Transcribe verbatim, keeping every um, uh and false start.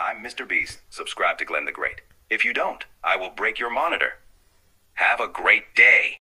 I'm Mister Beast. Subscribe to Glenn the Great. If you don't, I will break your monitor. Have a great day.